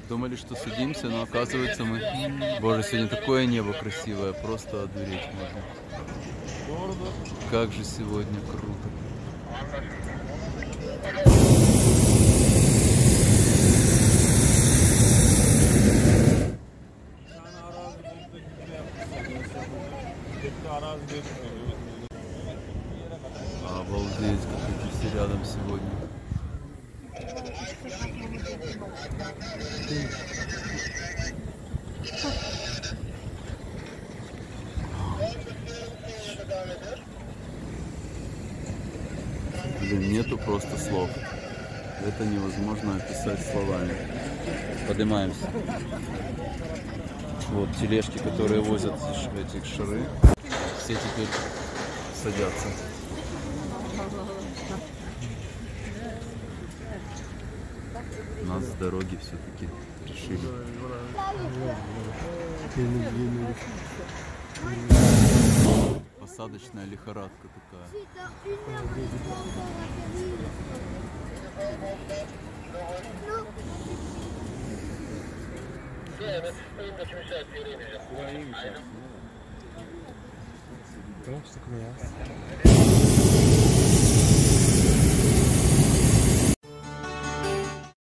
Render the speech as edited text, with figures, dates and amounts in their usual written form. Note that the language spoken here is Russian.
Думали, что садимся, но оказывается мы... Боже, сегодня такое небо красивое, просто одуреть можно. Как же сегодня круто. Обалдеть, как эти все рядом сегодня. Блин, нету просто слов. Это невозможно описать словами. Поднимаемся. Вот тележки, которые возят эти шары. Все теперь садятся. Нас с дороги все-таки решили. Посадочная лихорадка такая. Então, você começa.